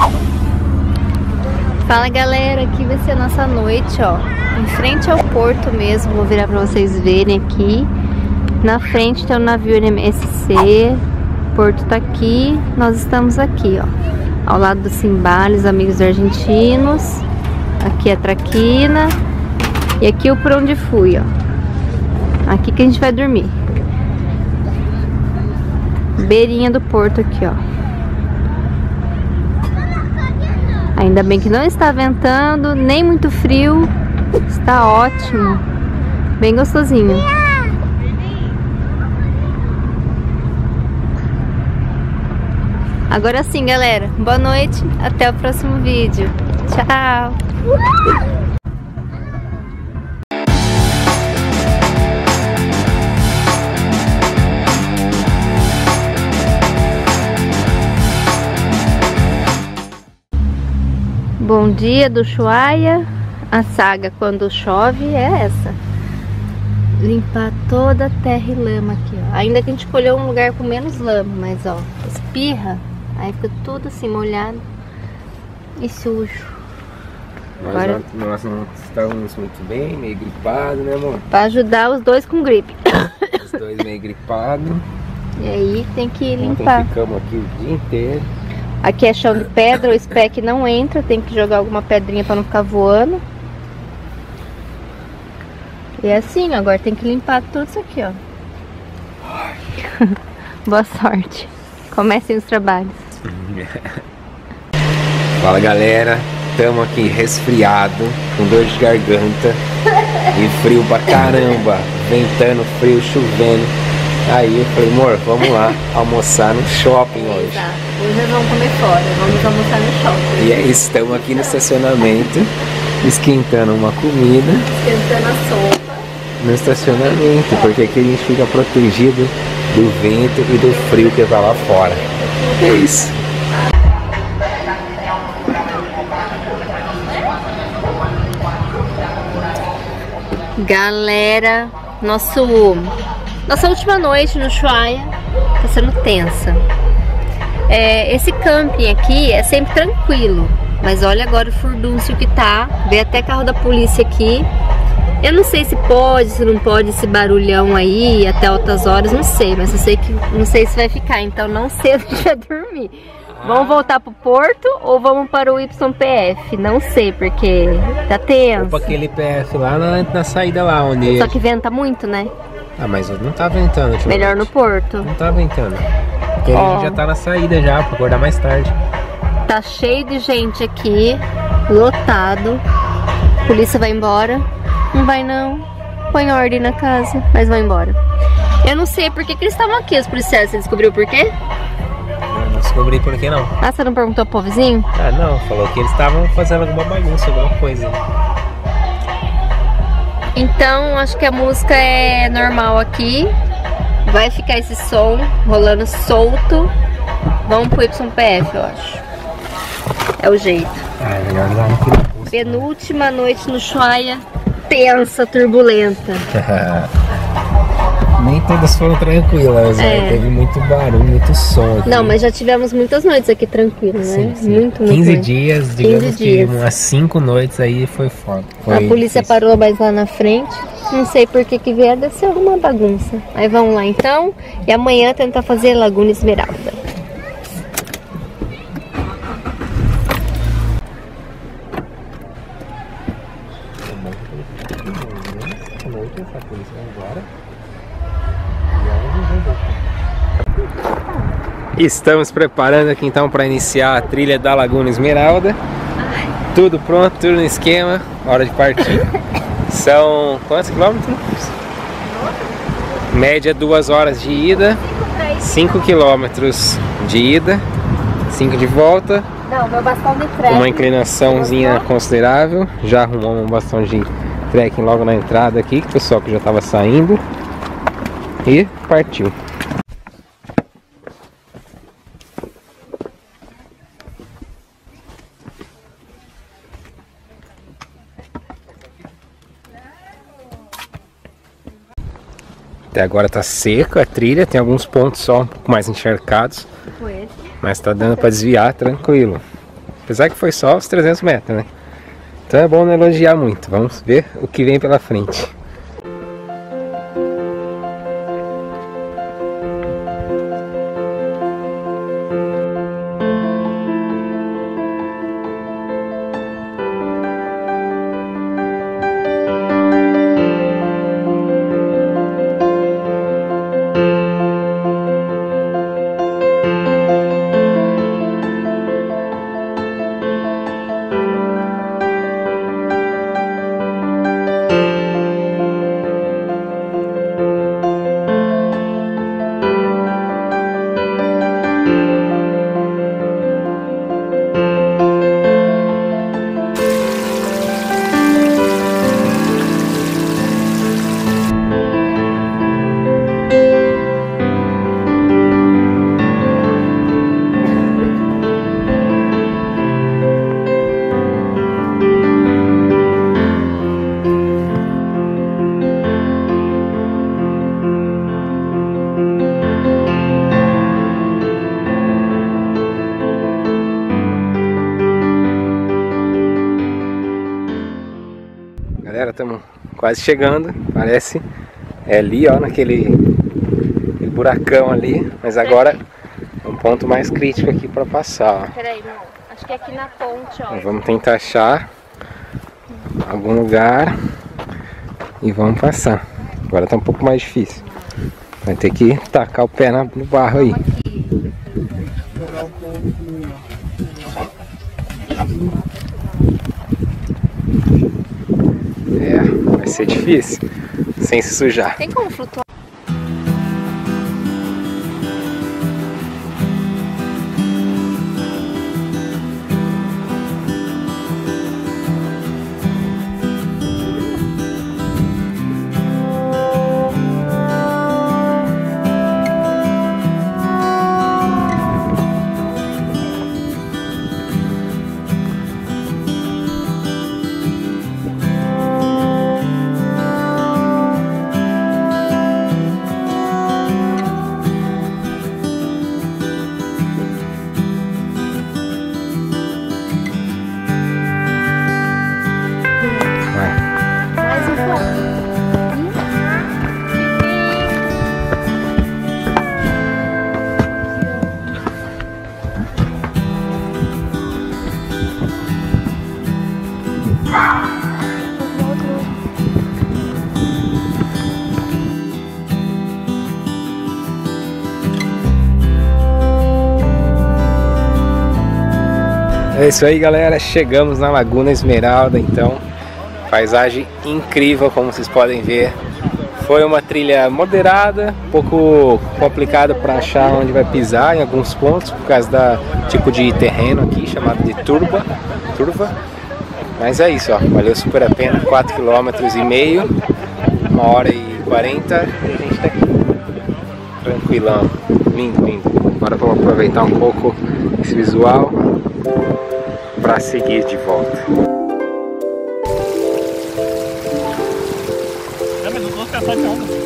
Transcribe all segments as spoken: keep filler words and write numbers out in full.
Fala galera, aqui vai ser a nossa noite, ó. Em frente ao porto mesmo, vou virar pra vocês verem aqui. Na frente tem o navio M S C, o porto tá aqui, nós estamos aqui, ó. Ao lado do Cimbales, amigos argentinos. Aqui é a Traquina. E aqui o Por Onde Fui, ó. Aqui que a gente vai dormir. Beirinha do porto aqui, ó. Ainda bem que não está ventando, nem muito frio. Está ótimo. Bem gostosinho. Agora sim, galera. Boa noite. Até o próximo vídeo. Tchau. Bom dia do Ushuaia. A saga quando chove é essa. Limpar toda a terra e lama aqui, ó. Ainda que a gente escolheu um lugar com menos lama, mas ó, espirra. Aí fica tudo assim molhado e sujo. Nós, Agora... nós não estamos muito bem, meio gripados, né, amor? Pra ajudar os dois com gripe. Os dois meio gripados. E aí tem que limpar. Ontem ficamos aqui o dia inteiro. Aqui é chão de pedra, o spec não entra, tem que jogar alguma pedrinha pra não ficar voando. E é assim, agora tem que limpar tudo isso aqui, ó. Boa sorte. Comecem os trabalhos. Fala galera, estamos aqui resfriado, com dor de garganta e frio pra caramba, ventando, frio, chovendo. Aí eu falei, amor, vamos lá almoçar no shopping hoje. Exato. Hoje nós vamos comer fora, vamos almoçar no shopping. E é isso, estamos aqui no estacionamento, esquentando uma comida. Esquentando a sopa. No estacionamento, porque aqui a gente fica protegido do vento e do frio que tá lá fora. É isso. Galera, nosso, nossa última noite no Ushuaia tá sendo tensa. É, esse camping aqui é sempre tranquilo, mas olha agora o furdúncio que tá. Vê até carro da polícia aqui. Eu não sei se pode, se não pode esse barulhão aí até altas horas, não sei, mas eu sei que não sei se vai ficar, então não sei onde vai dormir. Vamos voltar pro porto ou vamos para o Y P F? Não sei, porque tá tenso. Ou para aquele P F lá na, na saída lá onde... Só que venta muito, né? Ah, mas não tá ventando. Melhor no porto. Não tá ventando. Porque a gente já tá na saída já, pra acordar mais tarde. Tá cheio de gente aqui, lotado. A polícia vai embora. Não vai não. Põe ordem na casa, mas vai embora. Eu não sei por que, que eles estavam aqui, os policiais. Você descobriu por quê? Eu não descobri por que não. Ah, você não perguntou pro vizinho? Ah, não. Falou que eles estavam fazendo alguma bagunça, alguma coisa. Então, acho que a música é normal aqui. Vai ficar esse som rolando solto. Vamos pro Y P F, eu acho. É o jeito. Ah, é melhor lá no Penúltima noite no Ushuaia. Tensa, turbulenta. Nem todas foram tranquilas, é. né? Teve muito barulho, muito som aqui. Não, mas já tivemos muitas noites aqui tranquilas, né? Sim, sim. Muito, muito. quinze muito. dias, digamos quinze que dias. umas cinco noites aí foi foda. Foi a polícia difícil. Parou mais lá na frente. Não sei por que que vier, deve ser alguma bagunça. Aí vamos lá então. E amanhã tentar fazer Laguna Esmeralda. Estamos preparando aqui então para iniciar a trilha da Laguna Esmeralda. Ai. Tudo pronto, tudo no esquema, hora de partir. São quantos quilômetros? Média duas horas de ida, cinco quilômetros de ida, cinco de volta. Não, meu bastão de trekking. Uma inclinaçãozinha considerável. Já arrumamos um bastão de trekking logo na entrada aqui, que o pessoal que já estava saindo. E partiu. Até agora tá seco a trilha, tem alguns pontos só um pouco mais encharcados, mas tá dando para desviar tranquilo. Apesar que foi só os trezentos metros, né? Então é bom não elogiar muito. Vamos ver o que vem pela frente. Galera, estamos quase chegando, parece, é ali, ó, naquele, naquele buracão ali, mas agora é um ponto mais crítico aqui para passar, ó. Peraí, não, acho que é aqui na ponte, ó. Então, vamos tentar achar algum lugar e vamos passar. Agora tá um pouco mais difícil, vai ter que tacar o pé no barro aí. É, vai ser difícil, sem se sujar. Tem como flutuar? É isso aí, galera, chegamos na Laguna Esmeralda, então, paisagem incrível, como vocês podem ver. Foi uma trilha moderada, um pouco complicada para achar onde vai pisar em alguns pontos, por causa do tipo de terreno aqui, chamado de turba, turva. Mas é isso, ó, valeu super a pena, quatro quilômetros e meio, uma hora e quarenta, e a gente tá aqui, tranquilão, lindo, lindo. Agora vamos aproveitar um pouco esse visual para seguir de volta. É, mas eu tô cansado de onda.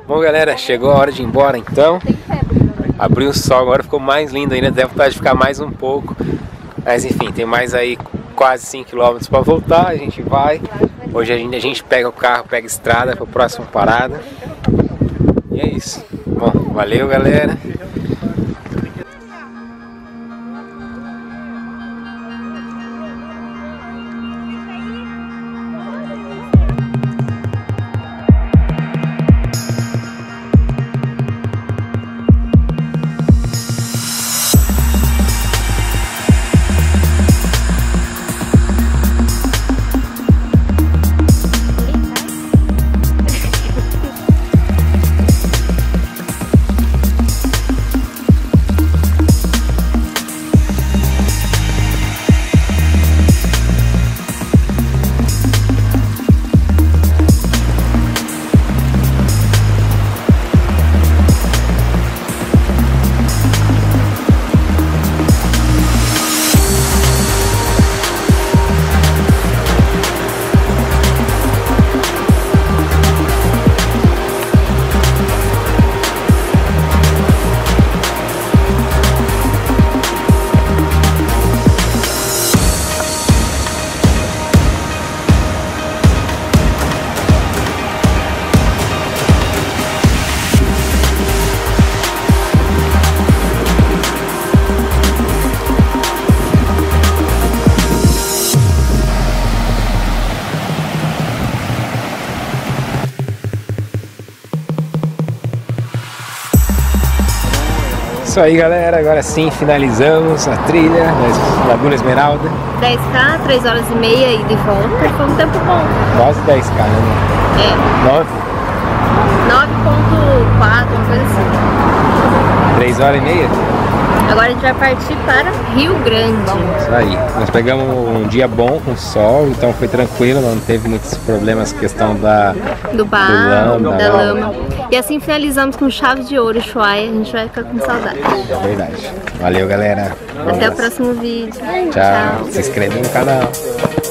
Bom, galera, chegou a hora de ir embora então. Abriu o sol, agora ficou mais lindo ainda, deve vontade de ficar mais um pouco. Mas enfim, tem mais aí quase cinco quilômetros para voltar, a gente vai. Hoje a gente, a gente pega o carro, pega a estrada para a próxima parada. E é isso. Bom, valeu, galera. Isso aí, galera, agora sim finalizamos a trilha da Laguna Esmeralda. dez K, três horas e meia e de volta, foi um tempo bom. Quase dez K, né? É. nove? nove ponto quatro, uma coisa assim. três horas e meia? Agora a gente vai partir para Rio Grande. Isso aí. Nós pegamos um dia bom com sol, então foi tranquilo, não teve muitos problemas, questão da do barro, do lama, da lama. E assim finalizamos com chave de ouro, Ushuaia. A gente vai ficar com saudade. É verdade. Valeu, galera. Até o próximo vídeo. Tchau. Tchau. Se inscreve no canal.